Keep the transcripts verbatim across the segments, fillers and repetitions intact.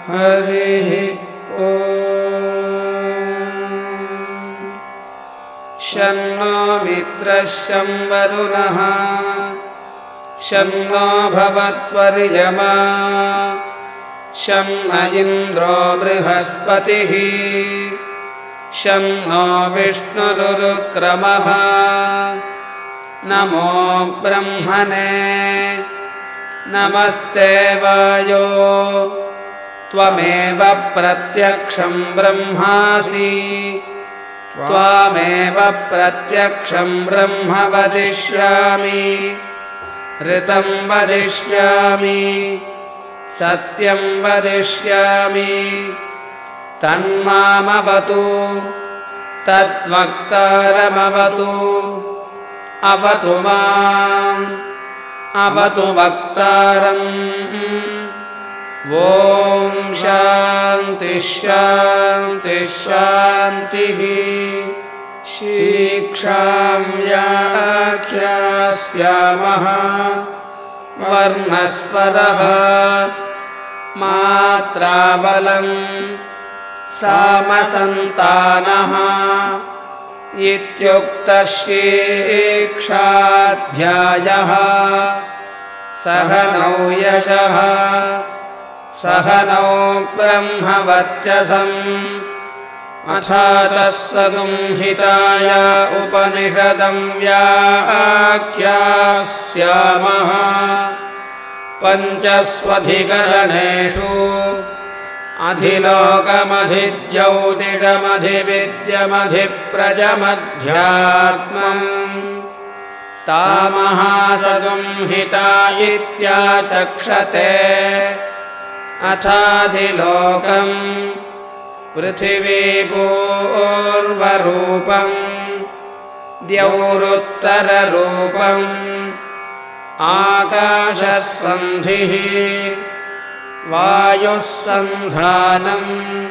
हरिः ॐ। शन्नो मित्रः शं वरुणः शं नो भवत्वर्यमा शं न इन्द्रो बृहस्पतिः शं नो विष्णुरुक्रमः नमो ब्रह्मणे नमस्ते वायो त्वमेव प्रत्यक्षं ब्रह्मासि त्वामेव प्रत्यक्षं ब्रह्म वदिष्यामि ऋतं वदिष्यामि सत्यं वदिष्यामि तन्मामवतु तद्वक्तारमवतु अवतु माम् अवतु वक्तारम्। ॐ शान्ति शान्ति शान्तिः। शीक्षां व्याख्यास्यामः वर्णस्वरः मात्राबलं सामसन्तानः इत्युक्तशिक्षाध्यायः। सहनौ यशः सहनौ ब्रह्मवर्चसम् अथातः सगुंहिताय उपनिषदं व्याख्यास्यामः। पञ्चस्वधिकरणेषु अधिलोकमधिज्यौतिषमधिविद्यमधिप्रजमध्यात्मम् तामहासगुंहिता इत्याचक्षते। अथाधिलोकम् पृथिवीपूर्वरूपम् द्यौरुत्तररूपम् आकाशः सन्धिः वायुः सन्धानम्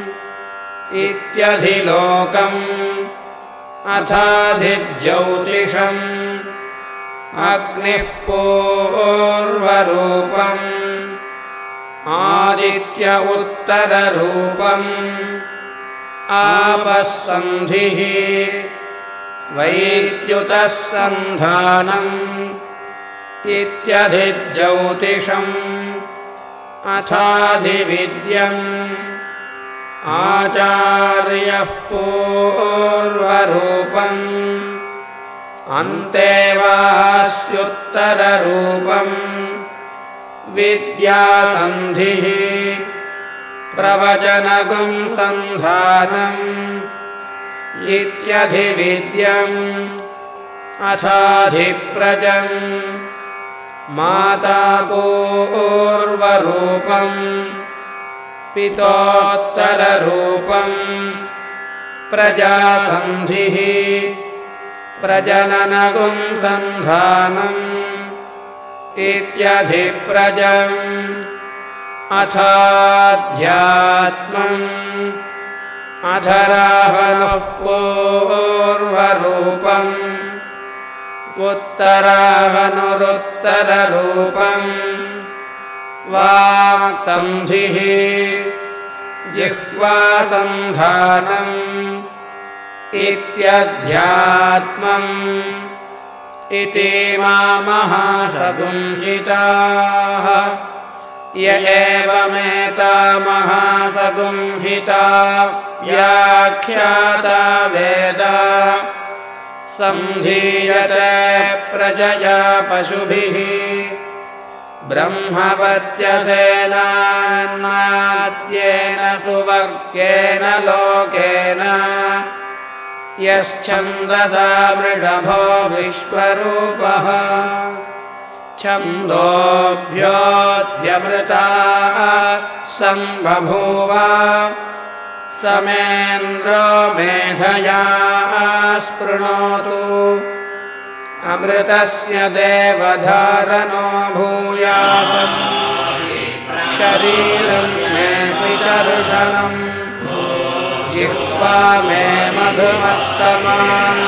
इत्यधिलोकम्। अथाधिज्यौतिषम् अग्निः पूर्वरूपम् आदित्य उत्तररूपम् आपः सन्धिः वैद्युतः सन्धानम् इत्यधिज्यौतिषम्। अथाधिविद्यम् आचार्यः पूर्वरूपम् अन्तेवास्युत्तररूपम् विद्यासन्धिः प्रवचनगुं सन्धानम् इत्यधिविद्यम्। अथाधिप्रजम् माता पूर्वरूपम् पितोत्तररूपम् प्रजासन्धिः प्रजननगुं सन्धानम् इत्यधिप्रजम्। अथाध्यात्मम् अधराहनुः पूर्वरूपम् उत्तराहनुरुत्तररूपम् वाक्सन्धिः जिह्वासन्धानम् इत्यध्यात्मम्। इतीमामहासगुंहिताः य एवमेतामहासगुंहिता व्याख्याता वेद सन्धीयते प्रजया पशुभिः ब्रह्मवर्चसेनान्माद्येन सुवर्गेण लोकेन यश्छन्दसा वृषभो विश्वरूपः छन्दोभ्योऽध्यमृताः सम्बभूव समेन्द्रो मेधया स्पृणोतु अमृतस्य देवधारणो भूयास शरीरं मे पितर्षणम् जिह्वा मे मधुमत्तमा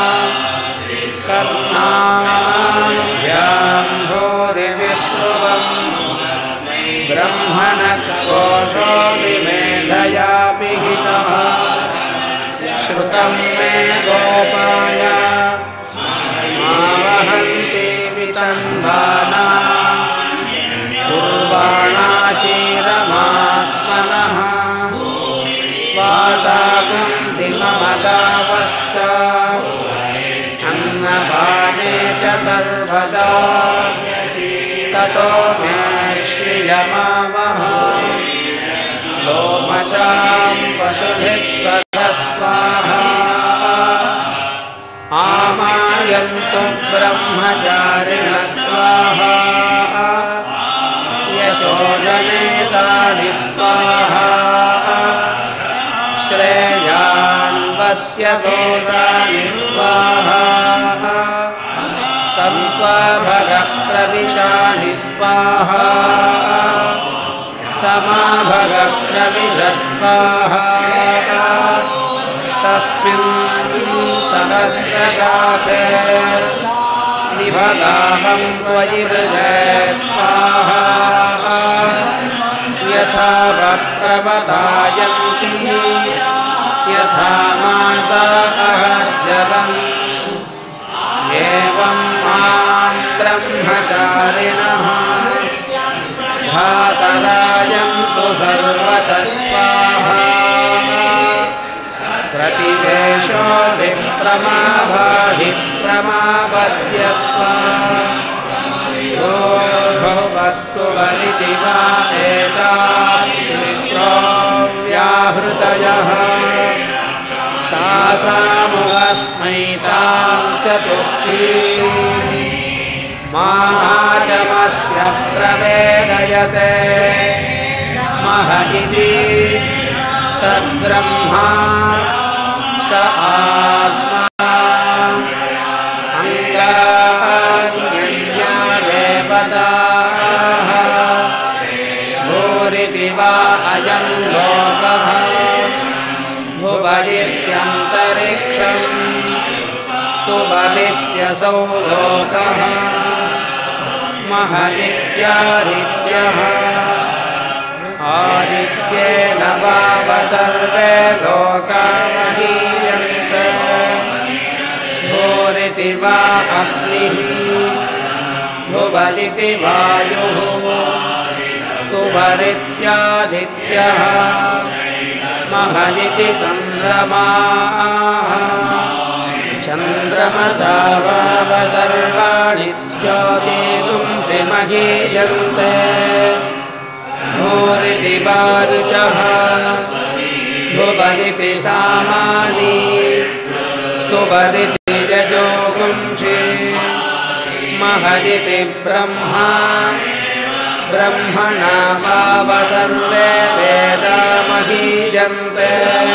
कर्णाभ्यां भूरिविश्रुवम् ब्रह्मणः कोशोऽसि मे तं मे गोपाय मा वहन्ति वितन्वाना कुर्वाणाचीरमात्मनः वासागुंसि मम गावश्च अन्नपाने च सर्वदा ततो मे श्रियमावह लोमशां पशुभिः सदा स्वाहा आमायन्तु ब्रह्मचारिणः स्वाहा यशोजने सानि स्वाहा श्रेयान्वस्य सोऽसानि स्वाहा तन्त्वा भगप्रविशानि स्वाहा समाभगप्रविश स्वाहा तस्मिन् सहस्रशाखे निभगाहं त्वयि हृदये स्वाहा यथा वक्रवधायन्ति यथा मासा अहर्जलम् एवं मां ब्रह्मचारिणः धातरायन्तु सर्वतः स्वाहा प्रतिवेशोऽसि प्रमाभाहि प्रमापद्य स्वाहा भुवस्सुवरिति वा एतास्तिस्रोऽव्याहृतयः तासामुहस्मै तां चतुर्थीं माचमस्य प्रवेदयते मह इति तद्ब्रह्मा स आत्मा अंगान्यन्यादेवताः भूरिति वा अयं लोकः भुवदित्यन्तरिक्षम् सुवदित्यसौ लोकः महदित्यादित्यः आदित्येन वाव सर्वे लोका महीयन्ते भूरिति वा अग्निः भुवदिति वायुः सुवरित्यादित्यः महदिति चन्द्रमाः चन्द्रमसा वाव सर्वाणि ज्योतिगुंसि महीयन्ते भूरिति वारुचः भुवदिति सामानि सुवदिति यजोगुंसि महदिति ब्रह्मा ब्रह्मणा वाव सर्वे वेदा महीयन्ते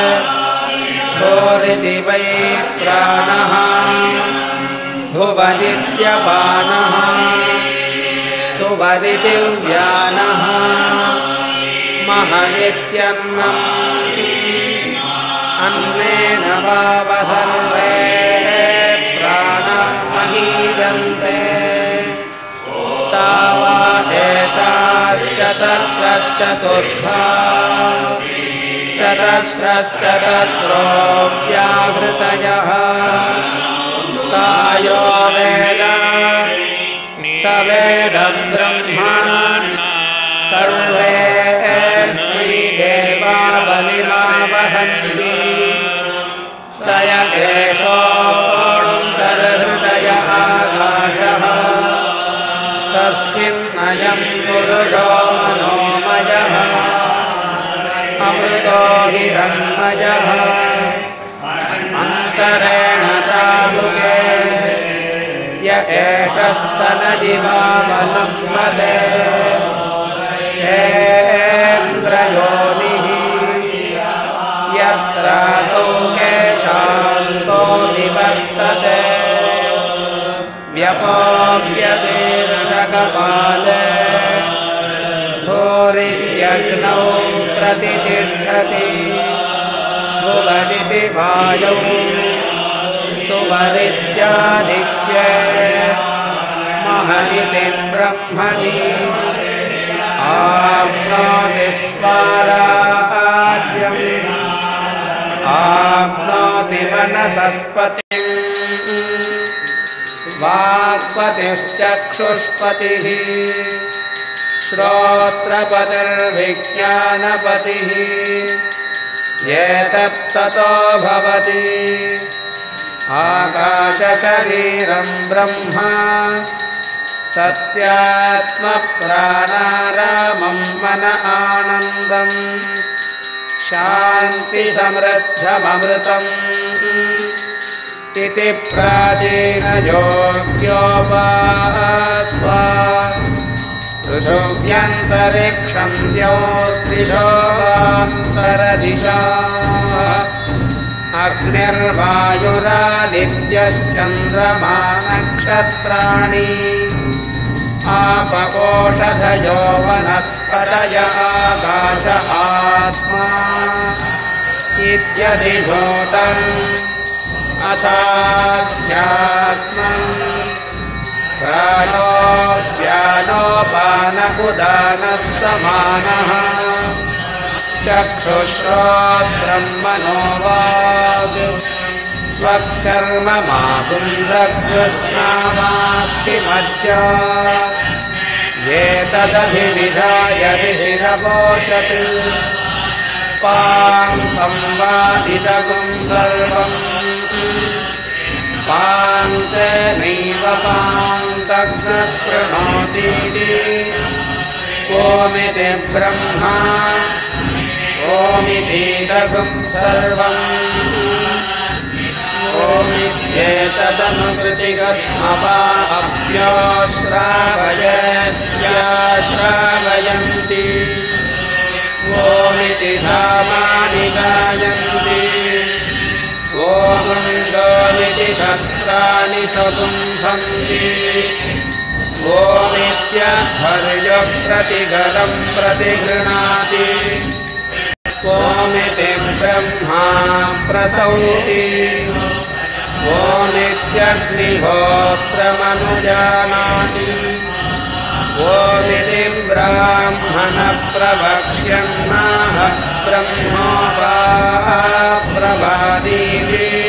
भूरिति वै प्राणः भुवदित्यपानः सुवदिति व्यानः महदित्यन्नम् अन्नेन वाव सर्वे प्राणा महीयन्ते तावादेताश्चतस्रश्चतुर्था चतस्रश्चतस्रोऽव्याहृतयः तायो वेद स वेद ब्रह्मा सर्वेऽस्मै देवा बलिमावहन्ति स य एषोऽन्तर्हृदय आकाशः तस्मिन्नयं पुरुषो मनोमयः अमृतो हिरण्मयः अन्तरेण तालुके य एषस्तनदिवावलम्बते सेन्द्रयोनिः यत्रासौ केशान्तो निवर्तते व्यपोऽप्यशीर्षकपाले भूरित्यग्नौ प्रतिष्ठति भुवदिति वायौ सुवदित्यादित्ये महदिति ब्रह्मणि आप्नोति स्वाराज्यम् आप्नोति अग्निमनसस्पतिम् वाक्पतिश्चक्षुष्पतिः श्रोत्रपतिर्विज्ञानपतिः एतत्ततो भवति आकाशशरीरं ब्रह्मा सत्यात्मप्राणारामं मन आनन्दम् शान्तिसमृद्धममृतम् इति प्राचीनयोग्योपास्व पृथिव्यन्तरिक्षं द्यौर्दिशोऽन्तरदिशा अग्निर्वायुरादित्यश्चन्द्रमा नक्षत्राणि आपकोषधयो वनस्पतय आकाश आत्मा इत्यधिभूतम् अथाध्यात्मम् प्राणो व्यानोपान उदानः समानः चक्षुश्रोत्रं मनोवाग् त्वक्चर्ममापुंसकृस्नामास्थिमज्जा एतदभिविधाय ऋषिरवोचत् पान्तं वादिदगुं सर्वम् पान्तेनैव पान्तग्नस्पृणोतीति ओमिति ब्रह्मा ओमितीदगुं सर्वम् ओमित्येतदनुकृतिकस्मवाभ्यो श्रावयत्याश्रावयन्ति ओमिति सामानि गायन्ति ओमिति शस्त्राणि शकुम्भन्ति ओमित्यध्वर्यः प्रतिगलं प्रतिगृह्णाति ओमिति ब्रह्मा प्रसौति ओमित्यग्निहोत्रमनुजानाति ओमिति ब्राह्मण प्रवक्ष्यन्नाह ब्रह्मोपा प्रवादीति